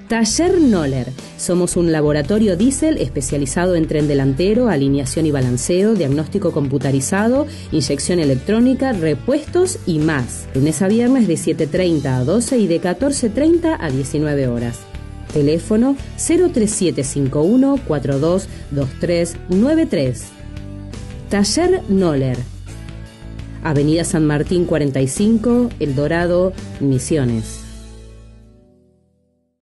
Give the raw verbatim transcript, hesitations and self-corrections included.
Taller Noller. Somos un laboratorio diésel especializado en tren delantero, alineación y balanceo, diagnóstico computarizado, inyección electrónica, repuestos y más. Lunes a viernes de siete treinta a doce y de catorce treinta a diecinueve horas. Teléfono cero tres siete cinco uno cuatro dos dos tres nueve tres. Taller Noller. Avenida San Martín cuarenta y cinco, El Dorado, Misiones.